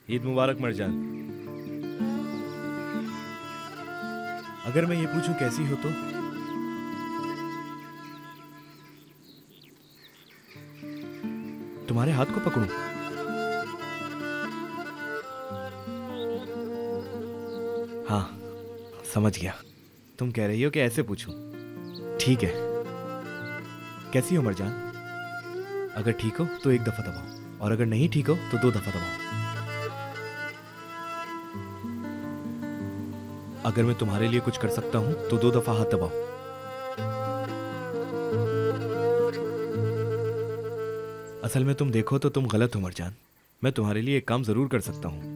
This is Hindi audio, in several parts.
ईद मुबारक मरजान। अगर मैं ये पूछूं कैसी हो तो? तुम्हारे हाथ को पकड़ूं? हाँ, समझ गया। तुम कह रही हो कि ऐसे पूछूं। ठीक है। कैसी हो मरजान? अगर ठीक हो तो एक दफा दबाओ, और अगर नहीं ठीक हो तो 2 दफा दबाओ। अगर मैं तुम्हारे लिए कुछ कर सकता हूं तो 2 दफा हाथ दबाओ। असल में तुम देखो तो तुम गलत हो मरजान। मैं तुम्हारे लिए एक काम जरूर कर सकता हूं।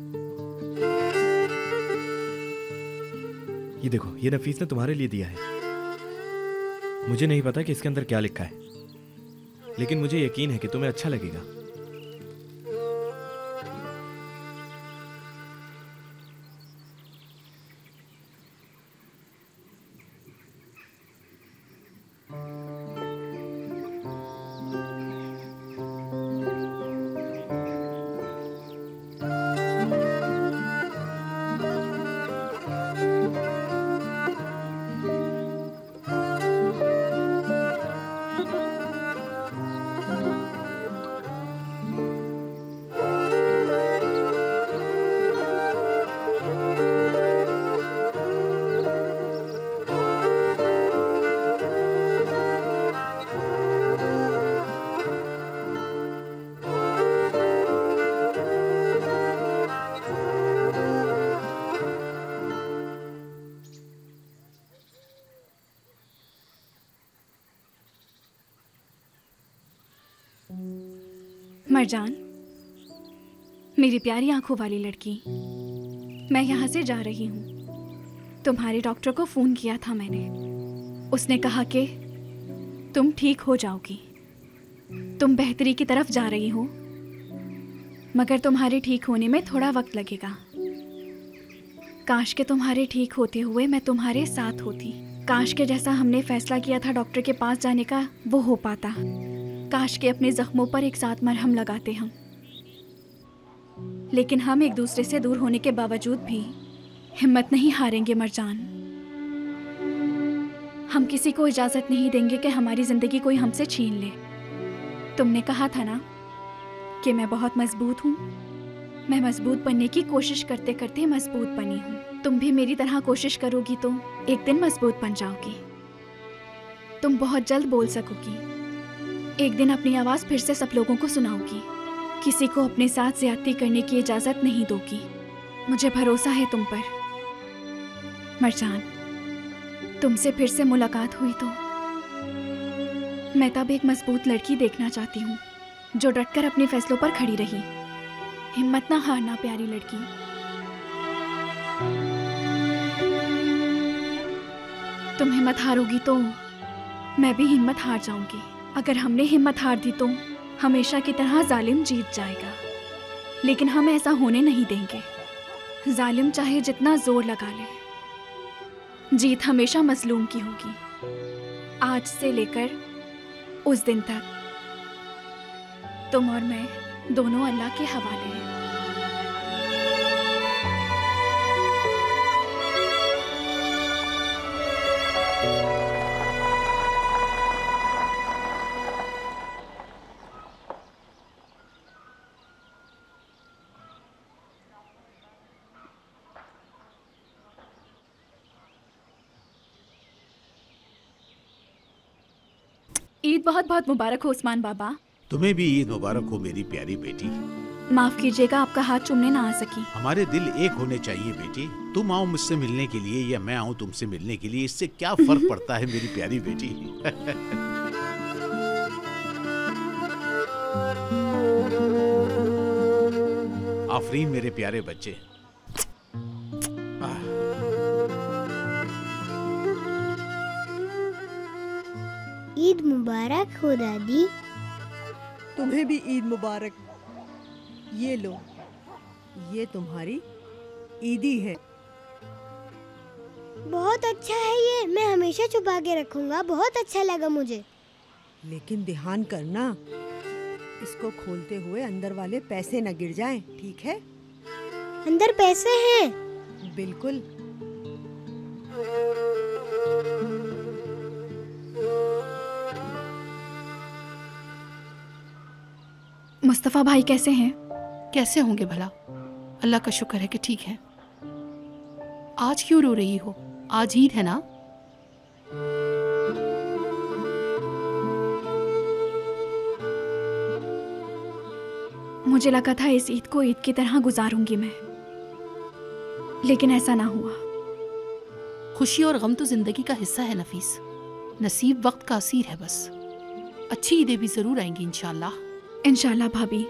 ये देखो, ये नफीस ने तुम्हारे लिए दिया है। मुझे नहीं पता कि इसके अंदर क्या लिखा है, लेकिन मुझे यकीन है कि तुम्हें अच्छा लगेगा। मरजान, मेरी प्यारी आंखों वाली लड़की, मैं यहाँ से जा रही हूँ। तुम्हारे डॉक्टर को फ़ोन किया था मैंने। उसने कहा कि तुम ठीक हो जाओगी। तुम बेहतरी की तरफ जा रही हो, मगर तुम्हारे ठीक होने में थोड़ा वक्त लगेगा। काश के तुम्हारे ठीक होते हुए मैं तुम्हारे साथ होती। काश के जैसा हमने फैसला किया था डॉक्टर के पास जाने का, वो हो पाता। काश के अपने जख्मों पर एक साथ मरहम लगाते हम। लेकिन हम एक दूसरे से दूर होने के बावजूद भी हिम्मत नहीं हारेंगे मरजान। हम किसी को इजाजत नहीं देंगे कि हमारी जिंदगी कोई हमसे छीन ले। तुमने कहा था ना कि मैं बहुत मजबूत हूँ। मैं मजबूत बनने की कोशिश करते करते मजबूत बनी हूँ। तुम भी मेरी तरह कोशिश करोगी तो एक दिन मजबूत बन जाओगी। तुम बहुत जल्द बोल सकोगी। एक दिन अपनी आवाज़ फिर से सब लोगों को सुनाओगी। किसी को अपने साथ ज्यादती करने की इजाज़त नहीं दोगी। मुझे भरोसा है तुम पर मरजान। तुमसे फिर से मुलाकात हुई तो मैं तब एक मजबूत लड़की देखना चाहती हूँ, जो डटकर अपने फैसलों पर खड़ी रही। हिम्मत ना हारना प्यारी लड़की। तुम हिम्मत हारोगी तो मैं भी हिम्मत हार जाऊंगी। अगर हमने हिम्मत हार दी तो हमेशा की तरह जालिम जीत जाएगा, लेकिन हम ऐसा होने नहीं देंगे। जालिम चाहे जितना जोर लगा ले, जीत हमेशा मजलूम की होगी। आज से लेकर उस दिन तक तुम और मैं दोनों अल्लाह के हवाले हैं। ईद बहुत बहुत मुबारक हो उस्मान बाबा। तुम्हें भी ईद मुबारक हो मेरी प्यारी बेटी। माफ कीजिएगा, आपका हाथ चूमने ना आ सकी। हमारे दिल एक होने चाहिए बेटी। तुम आओ मुझसे मिलने के लिए या मैं आऊँ तुमसे मिलने के लिए, इससे क्या फर्क पड़ता है मेरी प्यारी बेटी। आफरीन मेरे प्यारे बच्चे। ईद मुबारक हो दादी। तुम्हें भी ईद मुबारक। ये लो, ये तुम्हारी ईदी है। बहुत अच्छा है ये, मैं हमेशा छुपा के रखूंगा। बहुत अच्छा लगा मुझे। लेकिन ध्यान करना, इसको खोलते हुए अंदर वाले पैसे न गिर जाएं, ठीक है? अंदर पैसे हैं। बिल्कुल। मुस्तफ़ा भाई कैसे हैं? कैसे होंगे भला? अल्लाह का शुक्र है कि ठीक है। आज क्यों रो रही हो? आज ईद है ना? मुझे लगा था इस ईद को ईद की तरह गुजारूंगी मैं, लेकिन ऐसा ना हुआ। खुशी और गम तो जिंदगी का हिस्सा है नफीस। नसीब वक्त का असीर है बस। अच्छी ईदें भी जरूर आएंगी इंशाल्लाह। इंशाल्लाह भाभी।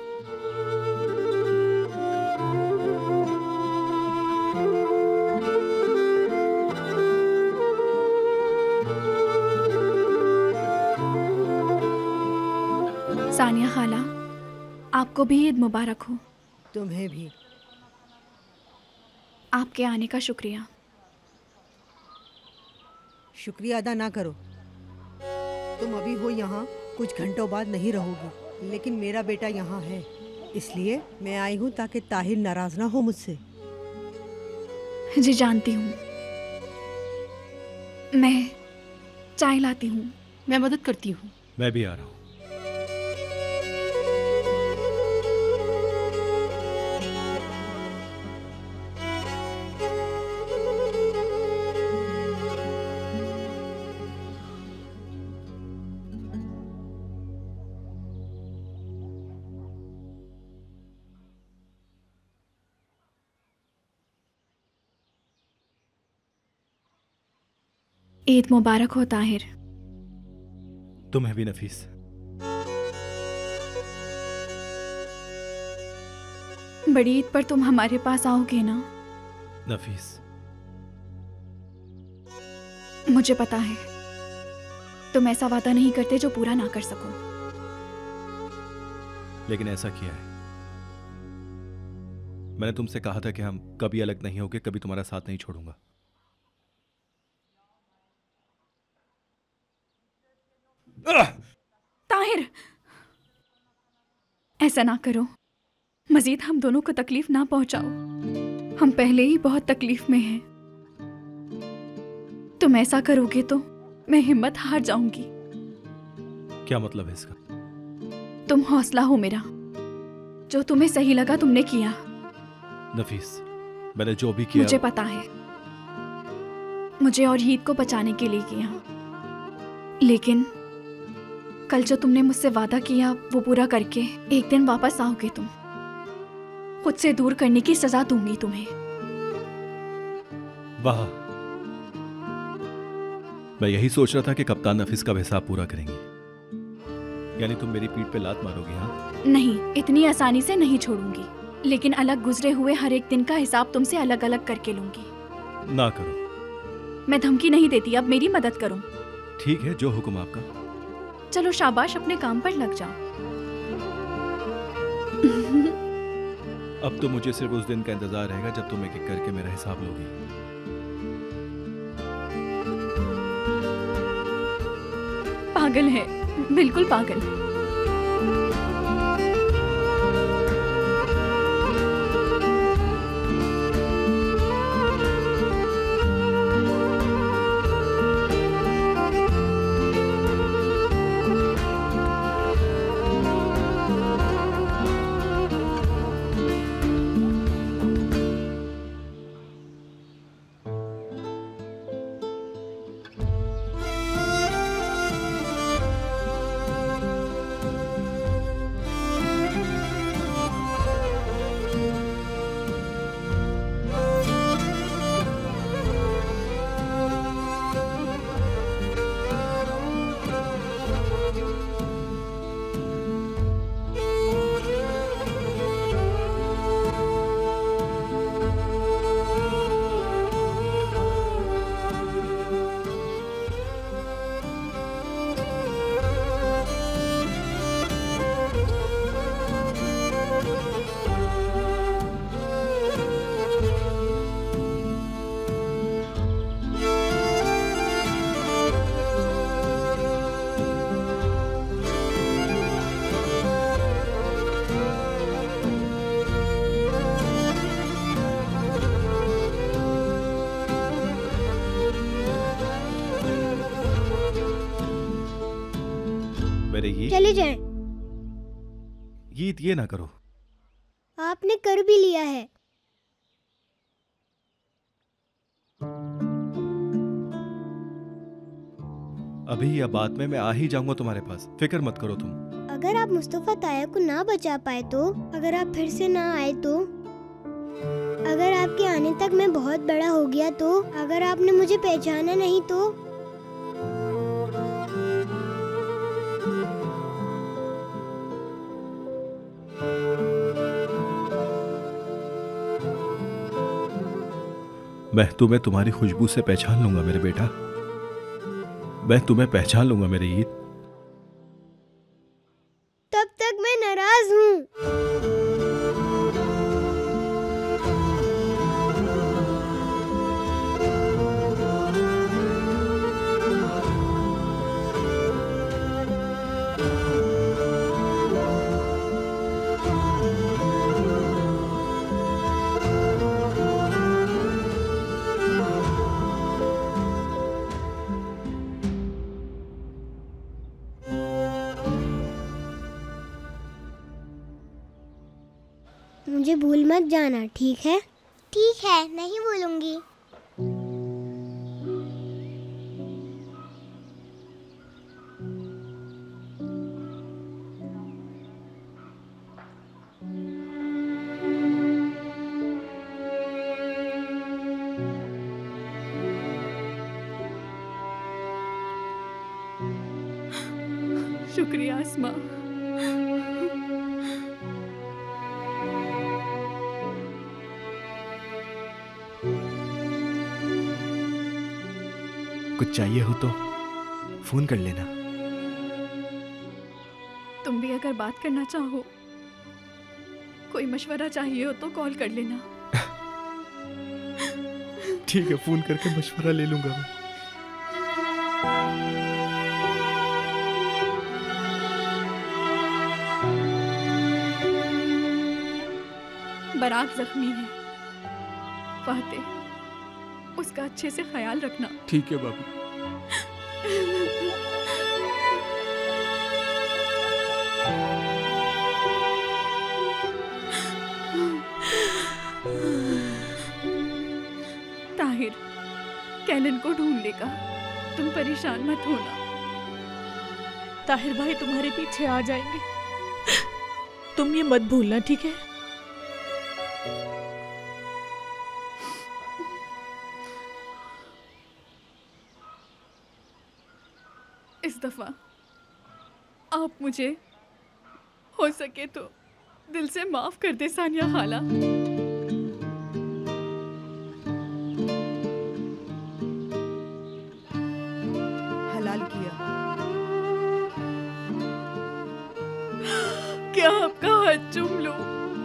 सानिया खाला, आपको भी ईद मुबारक हो। तुम्हें भी। आपके आने का शुक्रिया। शुक्रिया अदा ना करो। तुम अभी हो यहाँ, कुछ घंटों बाद नहीं रहोगी, लेकिन मेरा बेटा यहाँ है, इसलिए मैं आई हूँ ताकि ताहिर नाराज ना हो मुझसे। जी जानती हूँ। मैं चाय लाती हूँ। मैं मदद करती हूँ। मैं भी आ रहा हूँ। ईद मुबारक हो ताहिर। तुम्हें भी नफीस। बड़ी ईद पर तुम हमारे पास आओगे ना? नफीस, मुझे पता है तुम ऐसा वादा नहीं करते जो पूरा ना कर सको, लेकिन ऐसा किया है। मैंने तुमसे कहा था कि हम कभी अलग नहीं होंगे, कभी तुम्हारा साथ नहीं छोड़ूंगा। ताहिर, ऐसा ना करो। मजीद हम दोनों को तकलीफ ना पहुंचाओ। हम पहले ही बहुत तकलीफ में हैं। तुम ऐसा करोगे तो मैं हिम्मत हार जाऊंगी। क्या मतलब है इसका? तुम हौसला हो मेरा। जो तुम्हें सही लगा तुमने किया। नफीस, मैंने जो भी किया मुझे पता है, मुझे और ईद को बचाने के लिए किया, लेकिन कल जो तुमने मुझसे वादा किया वो पूरा करके एक दिन वापस आओगे तुम। खुद से दूर करने की सजा दूंगी तुम्हें। वाह, मैं यही सोच रहा था कि कप्तान नफीस का हिसाब पूरा करेंगी। यानी तुम मेरी पीठ पे लात मारोगी? हाँ, नहीं, इतनी आसानी से नहीं छोड़ूंगी, लेकिन अलग गुजरे हुए हर एक दिन का हिसाब तुमसे अलग अलग करके लूंगी। ना करो। मैं धमकी नहीं देती, अब मेरी मदद करो। ठीक है, जो हुक्म आपका। चलो शाबाश, अपने काम पर लग जाओ। अब तो मुझे सिर्फ उस दिन का इंतजार रहेगा जब तुम एक एक करके मेरा हिसाब लोगी। पागल है, बिल्कुल पागल। मेरे ईद। चले जाएं। ईद ये ना करो। आपने कर भी लिया है। अभी या बाद में मैं आ ही जाऊंगा तुम्हारे पास, फिक्र मत करो तुम। अगर आप मुस्तफा ताया को ना बचा पाए तो, अगर आप फिर से ना आए तो, अगर आपके आने तक मैं बहुत बड़ा हो गया तो, अगर आपने मुझे पहचाना नहीं तो, मैं तुम्हें तुम्हारी खुशबू से पहचान लूंगा मेरे बेटा, मैं तुम्हें पहचान लूंगा मेरे ईद। तब तक मैं नाराज हूँ। मुझे भूल मत जाना, ठीक है? ठीक है, नहीं भूलूंगी। शुक्रिया आसमा। कुछ चाहिए हो तो फोन कर लेना। तुम भी अगर बात करना चाहो, कोई मशवरा चाहिए हो तो कॉल कर लेना। ठीक है, फोन करके मशवरा ले लूंगा मैं। बरात जख्मी है, फाते उसका अच्छे से ख्याल रखना। ठीक है बाबू। ताहिर कैलन को ढूंढ लेगा, तुम परेशान मत होना। ताहिर भाई तुम्हारे पीछे आ जाएंगे, तुम ये मत भूलना, ठीक है? इस दफा आप मुझे हो सके तो दिल से माफ कर दे सानिया खाला। हलाल किया। क्या आपका हाथ चूम लो?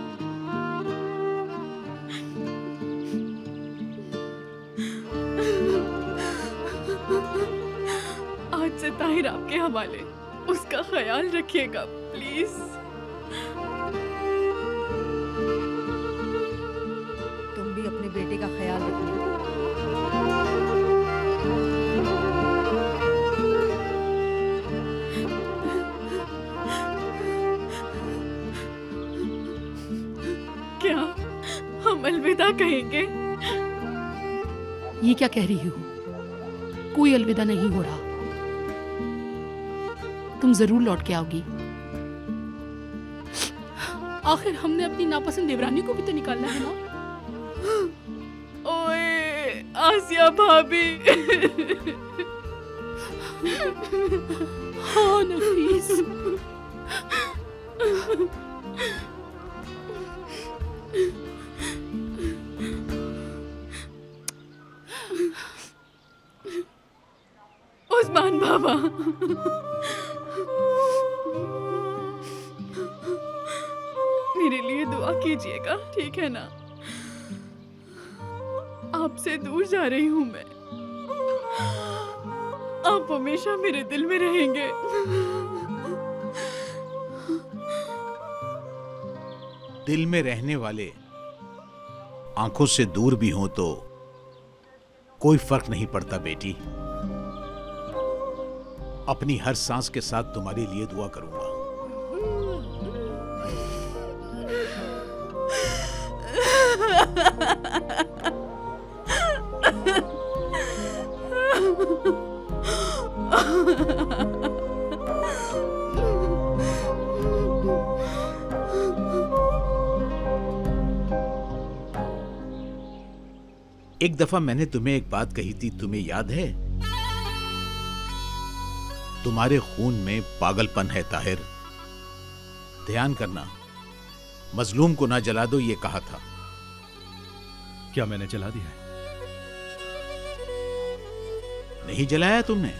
आज से ताहिर आपके हवाले, उसका ख्याल रखिएगा प्लीज। तुम भी अपने बेटे का ख्याल रखना। क्या हम अलविदा कहेंगे? ये क्या कह रही हो? कोई अलविदा नहीं हो रहा। तुम जरूर लौट के आओगी। आखिर हमने अपनी नापसंद देवरानी को भी तो निकालना है ना। ओए आसिया भाभी। हाँ नफीस। उस्मान बाबा, मेरे लिए दुआ कीजिएगा, ठीक है ना? आपसे दूर जा रही हूँ मैं, आप हमेशा मेरे दिल में रहेंगे। दिल में रहने वाले आंखों से दूर भी हों तो कोई फर्क नहीं पड़ता बेटी। अपनी हर सांस के साथ तुम्हारे लिए दुआ करूंगा। एक दफा मैंने तुम्हें एक बात कही थी, तुम्हें याद है? तुम्हारे खून में पागलपन है ताहिर, ध्यान करना, मजलूम को ना जला दो, ये कहा था। क्या मैंने जला दिया है? नहीं जलाया तुमने?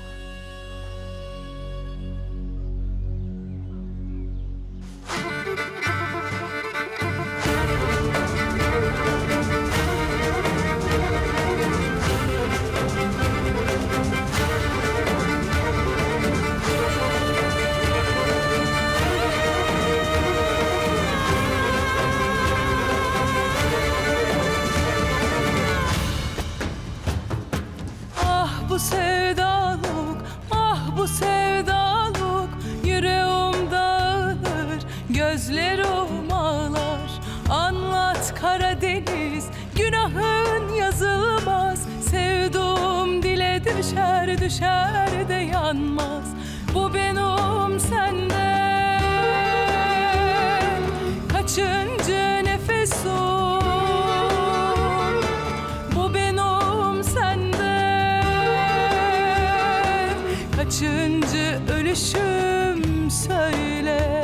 Gözlerim ağlar, anlat Karadeniz, günahın yazılmaz. Sevduğum dile düşer, düşer de yanmaz. Bu benim senden kaçıncı nefesim? Bu benim senden kaçıncı ölüşüm söyle.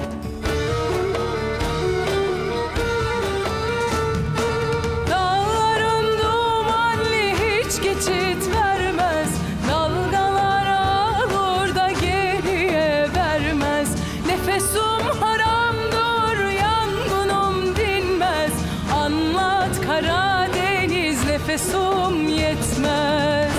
Nefesim yetmez.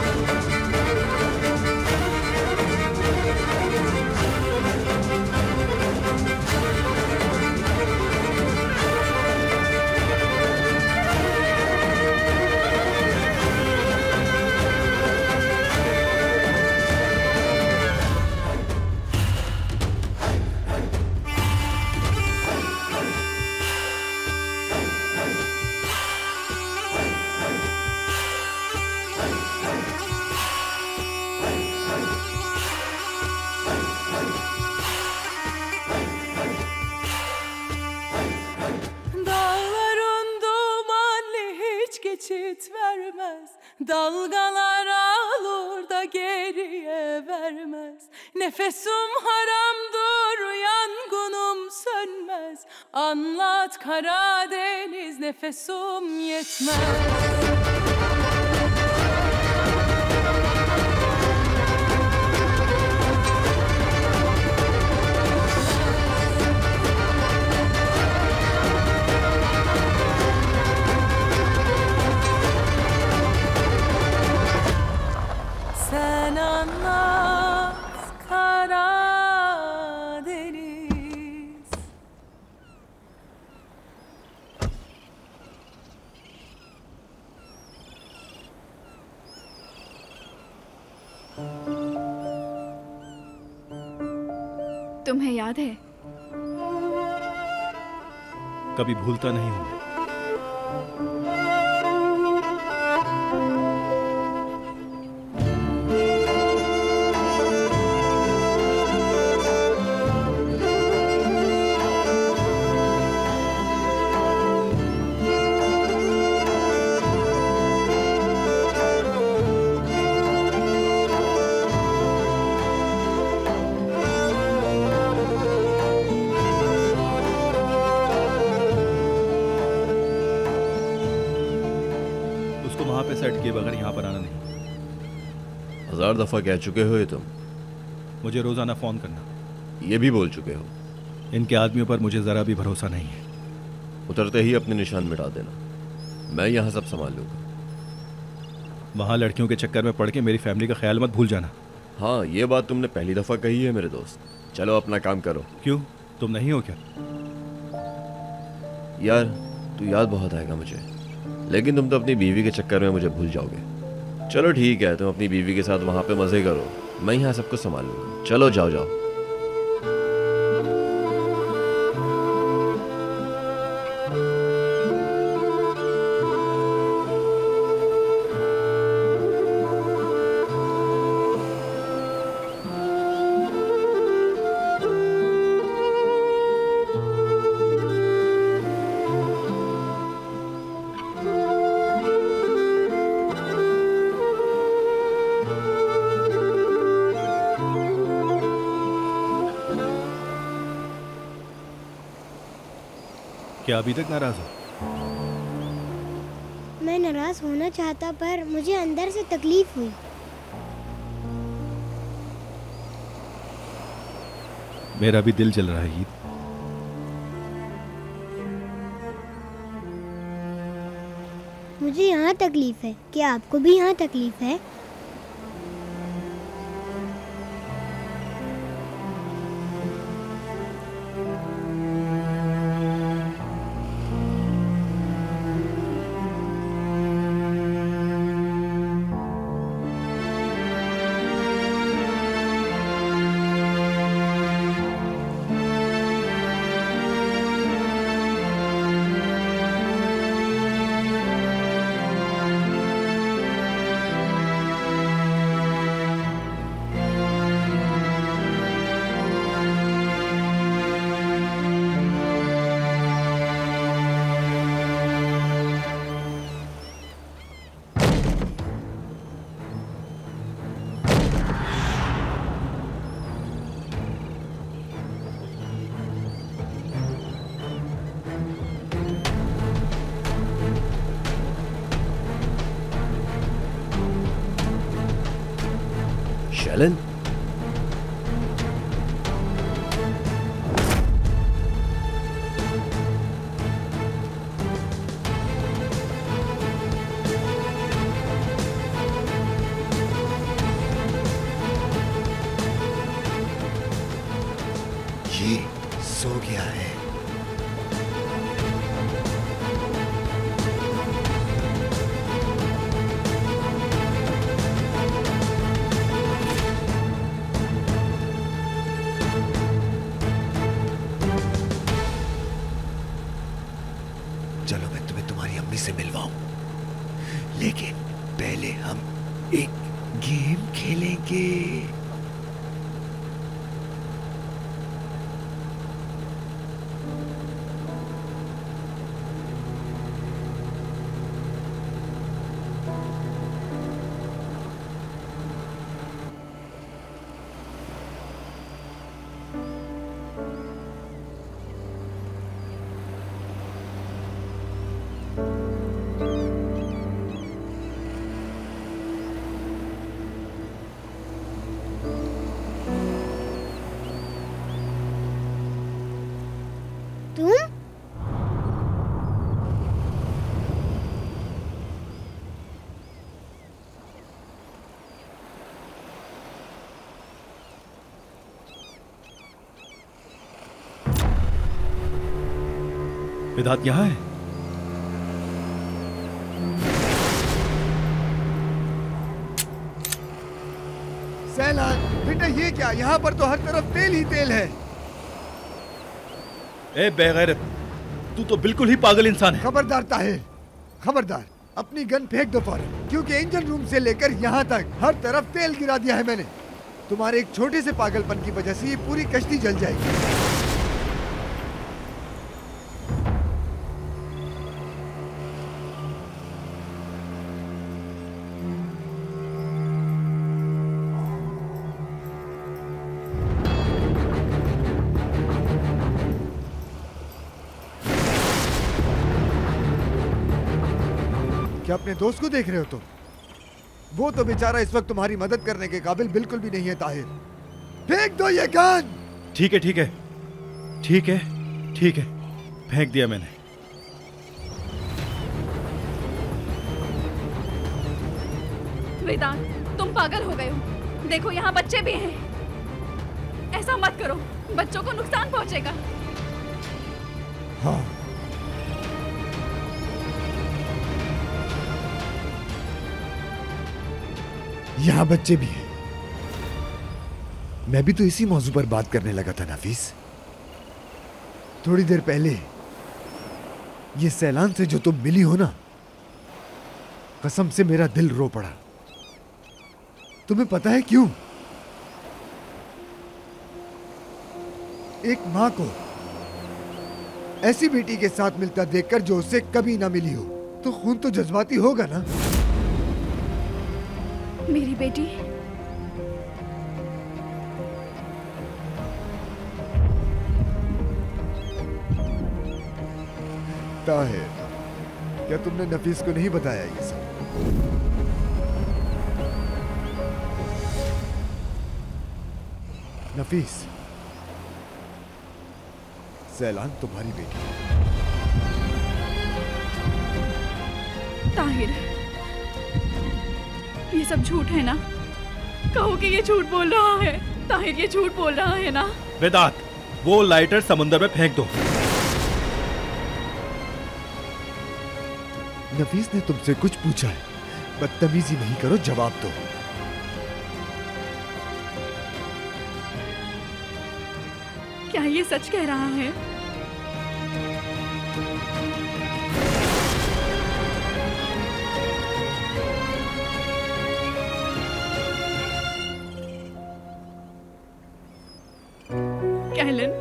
Geçit vermez, dalgalar alır da geriye vermez. Nefesim haramdır, yangınım sönmez. Anlat Karadeniz, nefesim yetmez. Sen anlat Karadeniz. तुम्हें याद है? कभी भूलता नहीं हूं। सेट किए बगैर यहाँ पर आना नहीं। 1000 दफा कह चुके हो ये तुम। मुझे रोजाना फोन करना। ये भी बोल चुके हो। इनके आदमियों पर मुझे जरा भी भरोसा नहीं है। उतरते ही अपने निशान मिटा देना, मैं यहाँ सब संभाल लूंगा। वहाँ लड़कियों के चक्कर में पड़ के मेरी फैमिली का ख्याल मत भूल जाना। हाँ, ये बात तुमने पहली दफा कही है मेरे दोस्त। चलो अपना काम करो। क्यों, तुम नहीं हो क्या? यार तू याद बहुत आएगा मुझे, लेकिन तुम तो अपनी बीवी के चक्कर में मुझे भूल जाओगे। चलो ठीक है, तुम अपनी बीवी के साथ वहाँ पे मजे करो, मैं यहाँ सब कुछ संभाल लूंगा। चलो जाओ जाओ। क्या अभी तक नाराज हो? मैं नाराज होना चाहता पर मुझे अंदर से तकलीफ हुई। मेरा भी दिल चल रहा है ईद। मुझे यहाँ तकलीफ है, क्या आपको भी यहाँ तकलीफ है? शैलन, ये सो गया है। चलो मैं तुम्हें तुम्हारी अम्मी से मिलवाऊं, लेकिन पहले हम एक गेम खेलेंगे। तुम? विधात यहाँ है? सैलान, बेटा ये क्या? यहाँ पर तो हर तरफ तेल ही तेल है। ए बेगैरत, तू तो बिल्कुल ही पागल इंसान है। खबरदार ताहिर, खबरदार। अपनी गन फेंक दो फौरन, क्योंकि इंजन रूम से लेकर यहाँ तक हर तरफ तेल गिरा दिया है मैंने। तुम्हारे एक छोटे से पागलपन की वजह से ये पूरी कश्ती जल जाएगी। क्या अपने दोस्त को देख रहे हो तुम? वो तो बेचारा इस वक्त तुम्हारी मदद करने के काबिल बिल्कुल भी नहीं है ताहिर। फेंक दो ये गन। ठीक है ठीक है ठीक है ठीक है, फेंक दिया मैंने। वेदांत, तुम पागल हो गए हो। देखो यहाँ बच्चे भी हैं। ऐसा मत करो, बच्चों को नुकसान पहुंचेगा। हाँ, यहाँ बच्चे भी हैं। मैं भी तो इसी मौजू पर बात करने लगा था नफीस। थोड़ी देर पहले ये सैलान से जो तुम मिली हो ना, कसम से मेरा दिल रो पड़ा। तुम्हें पता है क्यों? एक मां को ऐसी बेटी के साथ मिलता देखकर जो उससे कभी ना मिली हो, तो खून तो जज्बाती होगा ना। मेरी बेटी ताहिर, क्या तुमने नफीस को नहीं बताया ये सब? नफीस, सैलान तुम्हारी बेटी है। ताहिर, ये सब झूठ है ना? कहो कि ये झूठ बोल रहा है। ताहिर ये झूठ बोल रहा है ना? वेदांत, वो लाइटर समुद्र में फेंक दो। नफीस ने तुमसे कुछ पूछा है, बदतमीजी नहीं करो, जवाब दो। क्या ये सच कह रहा है? कैलन,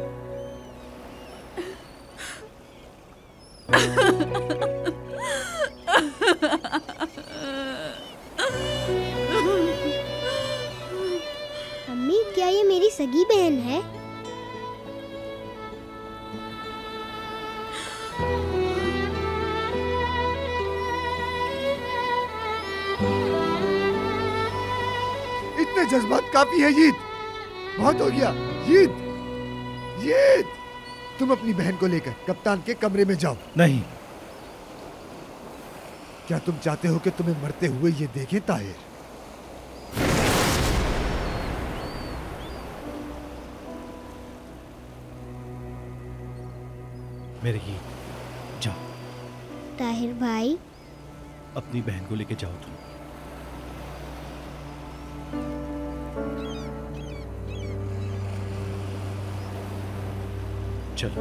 मम्मी, क्या ये मेरी सगी बहन है? इतने जज्बात काफी है यीद, बहुत हो गया। यीद, यीद, तुम अपनी बहन को लेकर कप्तान के कमरे में जाओ। नहीं। क्या तुम चाहते हो कि तुम्हें मरते हुए ये देखें ताहिर? मेरे ही जाओ। ताहिर भाई, अपनी बहन को लेके जाओ तुम। चलो।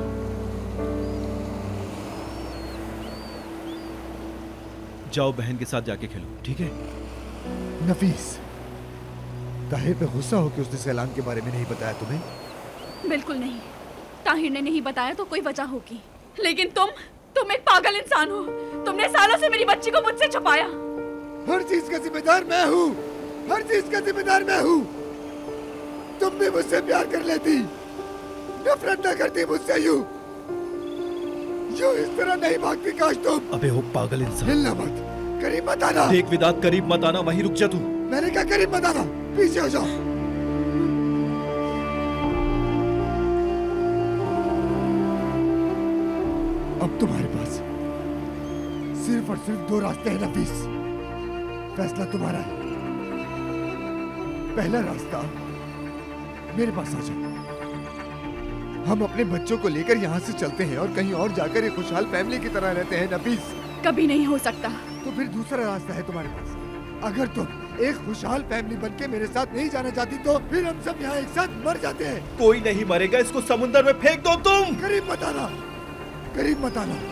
जाओ, बहन के साथ जाके खेलो, ठीक है? नफीस, ताहिर पे गुस्सा हो कि उसने सैलान के बारे में नहीं बताया तुम्हें? बिल्कुल नहीं। ताहिर ने नहीं बताया तो कोई वजह होगी, लेकिन तुम एक पागल इंसान हो। तुमने सालों से मेरी बच्ची को मुझसे छुपाया। हर चीज का जिम्मेदार मैं हूँ, हर चीज का जिम्मेदार मैं हूँ। तुम भी मुझसे प्यार कर लेती, नफरत न करती मुझसे। यूं इस तरह नहीं भागती। काश तुम। अबे वो पागल इंसान, हिलना मत, करीब मत आना। देख विदात, करीब मत आना, वहीं रुक जा तू। मैंने कहा करीब मत आना, पीछे हो जाओ। अब तुम्हारे पास सिर्फ और सिर्फ दो रास्ते हैं नफीस, फैसला तुम्हारा है। पहला रास्ता, मेरे पास आ जाओ। हम अपने बच्चों को लेकर यहाँ से चलते हैं और कहीं और जाकर एक खुशहाल फैमिली की तरह रहते हैं नफीस। कभी नहीं हो सकता। तो फिर दूसरा रास्ता है तुम्हारे पास। अगर तुम एक खुशहाल फैमिली बनके मेरे साथ नहीं जाना चाहती तो फिर हम सब यहाँ एक साथ मर जाते हैं। कोई नहीं मरेगा, इसको समुद्र में फेंक दो तुम। करीब मत आना, करीब मत आना।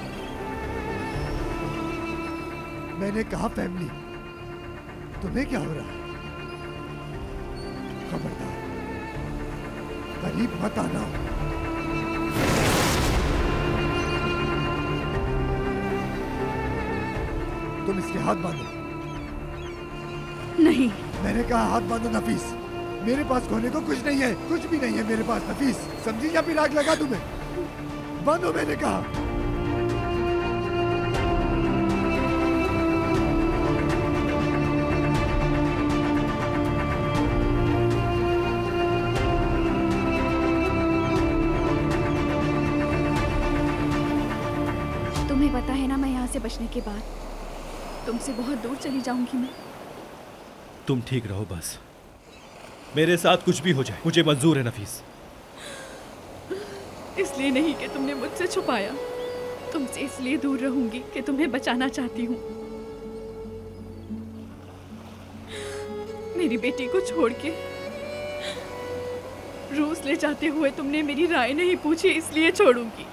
मैंने कहा फैमिली। तुम्हें क्या हो रहा है? खबरदार, करीब मत आना। तुम इसके हाथ बांधो। नहीं। मैंने कहा हाथ बांधो नफीस। मेरे पास खोने को कुछ नहीं है, कुछ भी नहीं है मेरे पास नफीस। समझी या फिर आग लगा तुम्हें? बांधो, मैंने कहा। तुम्हें पता है ना, मैं यहाँ से बचने के बाद तुमसे बहुत दूर चली जाऊंगी मैं। तुम ठीक रहो बस। मेरे साथ कुछ भी हो जाए मुझे मंजूर है नफीस। इसलिए नहीं कि तुमने मुझसे छुपाया, तुमसे इसलिए दूर रहूंगी कि तुम्हें बचाना चाहती हूँ। मेरी बेटी को छोड़ के रूस ले जाते हुए तुमने मेरी राय नहीं पूछी, इसलिए छोड़ूंगी।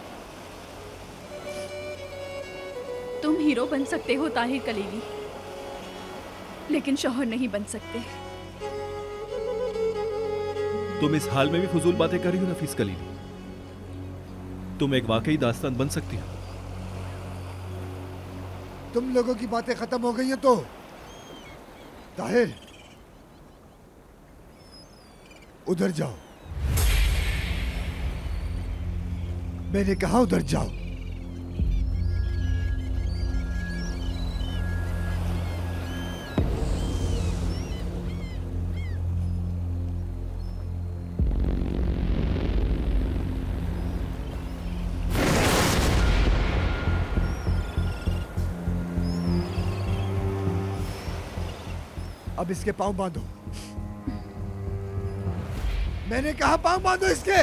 तुम हीरो बन सकते हो ताहिर कलीली, लेकिन शौहर नहीं बन सकते। तुम इस हाल में भी फजूल बातें कर रही हो नफीस कलीली। तुम एक वाकई दास्तान बन सकती हो। तुम लोगों की बातें खत्म हो गई हैं तो ताहिर उधर जाओ। मैंने कहा उधर जाओ। अब इसके पांव बांधो। मैंने कहा पांव बांधो इसके।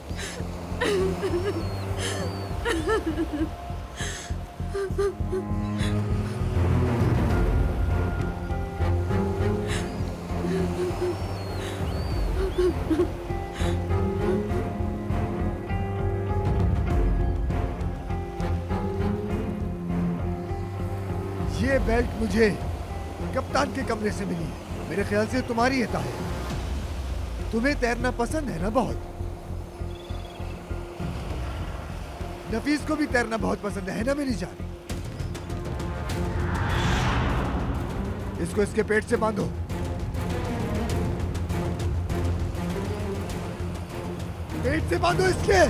ये बेल्ट मुझे कप्तान के कमरे से मिली है। मेरे ख्याल से तुम्हारी है ताहिर। तुम्हें तैरना पसंद है ना बहुत? नफीस को भी तैरना बहुत पसंद है ना मेरी जान? इसको इसके पेट से बांधो। पेट से बांधो इसके।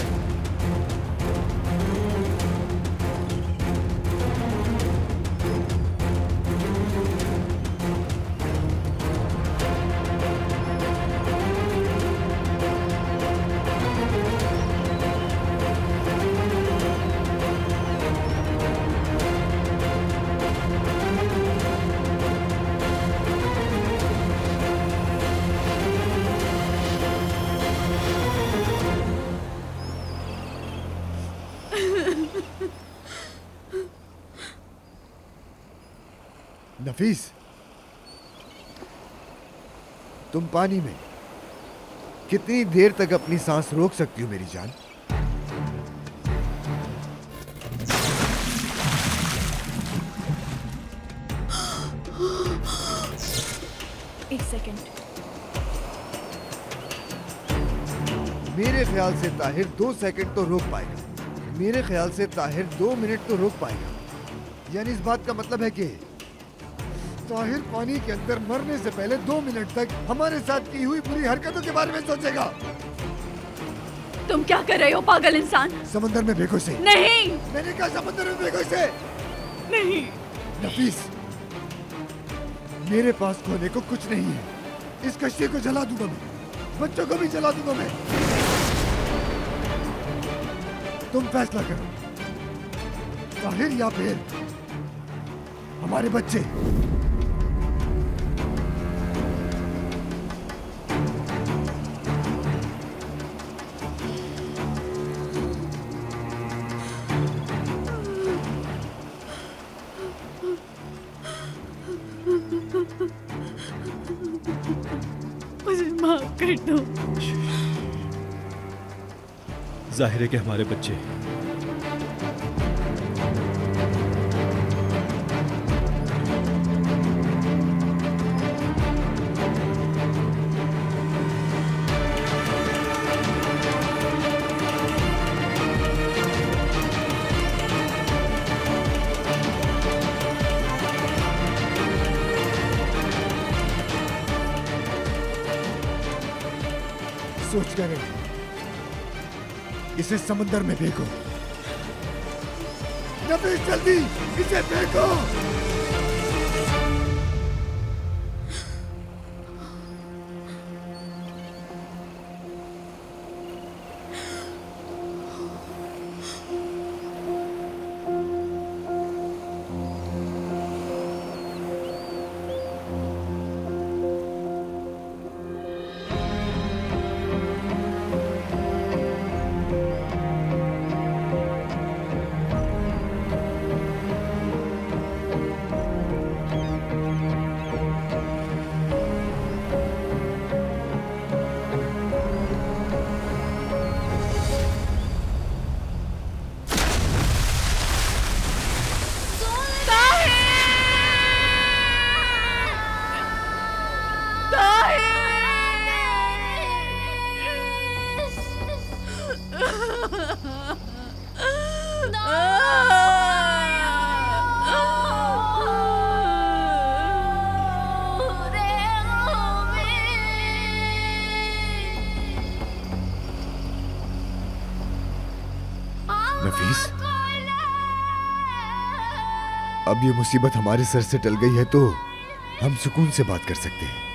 नफीस, तुम पानी में कितनी देर तक अपनी सांस रोक सकती हो मेरी जान? एक सेकंड। मेरे ख्याल से ताहिर 2 सेकंड तो रोक पाएगा। मेरे ख्याल से ताहिर 2 मिनट तो रोक पाएगा। यानी इस बात का मतलब है कि ताहिर पानी के अंदर मरने से पहले 2 मिनट तक हमारे साथ की हुई बुरी हरकतों के बारे में सोचेगा। तुम क्या कर रहे हो पागल इंसान? समंदर में फेंको इसे। नहीं, मैंने कहा समंदर में फेंको इसे। नहीं नफीस, मेरे पास खोने को कुछ नहीं है। इस कश्ती को जला दूंगा मैं, बच्चों को भी जला दूंगा मैं। तुम फैसला करो, ताहिर या फिर हमारे बच्चे। मुझे माफ कर दो। जाहिर है कि हमारे बच्चे। सोच कर इसे समंदर में फेंको। नफीस जल्दी इसे फेंको। नफीस, अब ये मुसीबत हमारे सर से टल गई है तो हम सुकून से बात कर सकते हैं।